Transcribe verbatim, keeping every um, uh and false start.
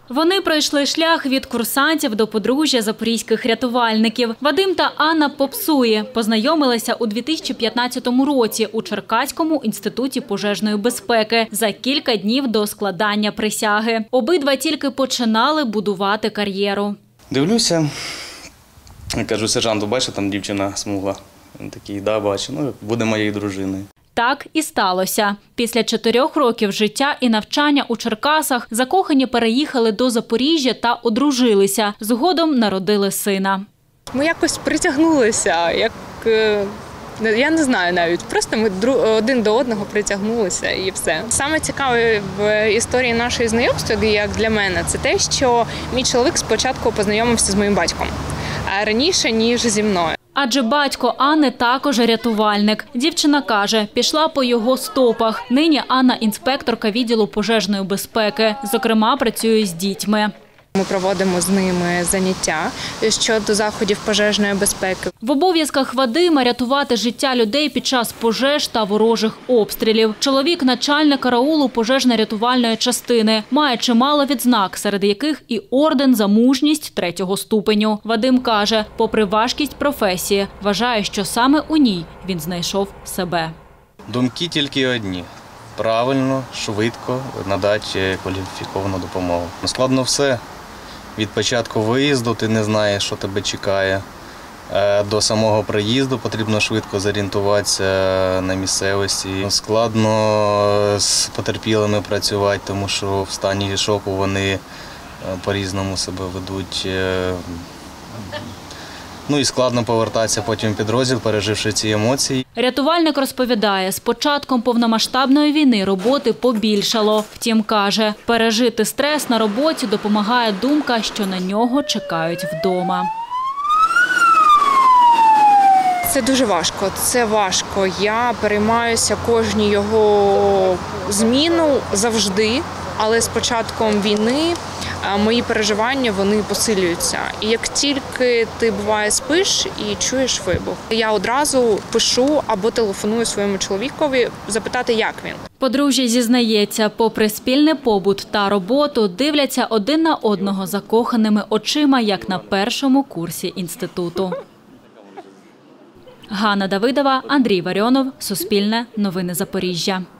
Вони пройшли шлях від курсантів до подружжя запорізьких рятувальників. Вадим та Анна Попсуї познайомилися у дві тисячі п'ятнадцятому році у Черкаському інституті пожежної безпеки за кілька днів до складання присяги. Обидва тільки починали будувати кар'єру. Дивлюся, кажу сержанту, бачу, там дівчина смугла. Він такий, да, бачу, ну, буде моєю дружиною. Так і сталося. Після чотирьох років життя і навчання у Черкасах закохані переїхали до Запоріжжя та одружилися. Згодом народили сина. Ми якось притягнулися, як, я не знаю навіть, просто ми один до одного притягнулися і все. Саме цікаве в історії нашої знайомства, як для мене, це те, що мій чоловік спочатку познайомився з моїм батьком, а раніше, ніж зі мною. Адже батько Анни також рятувальник. Дівчина каже, пішла по його стопах. Нині Анна – інспекторка відділу пожежної безпеки. Зокрема, працює з дітьми. Ми проводимо з ними заняття щодо заходів пожежної безпеки. В обов'язках Вадима – рятувати життя людей під час пожеж та ворожих обстрілів. Чоловік – начальник караулу пожежно-рятувальної частини. Має чимало відзнак, серед яких і орден за мужність третього ступеню. Вадим каже, попри важкість професії, вважає, що саме у ній він знайшов себе. Думки тільки одні. Правильно, швидко надати кваліфіковану допомогу. Складно все. Від початку виїзду ти не знаєш, що тебе чекає. До самого приїзду потрібно швидко зорієнтуватися на місцевості. Складно з потерпілими працювати, тому що в стані шоку вони по-різному себе ведуть. Ну і складно повертатися потім в підрозділ, переживши ці емоції. Рятувальник розповідає, з початком повномасштабної війни роботи побільшало. Втім, каже, пережити стрес на роботі допомагає думка, що на нього чекають вдома. Це дуже важко, це важко. Я переймаюся кожній його зміну завжди, але з початком війни мої переживання, вони посилюються. І як тільки ти, буває, спиш і чуєш вибух, я одразу пишу або телефоную своєму чоловікові запитати, як він. Подружжя зізнається, попри спільний побут та роботу, дивляться один на одного закоханими очима, як на першому курсі інституту. Ганна Давидова, Андрій Варіонов, Суспільне, Новини Запоріжжя.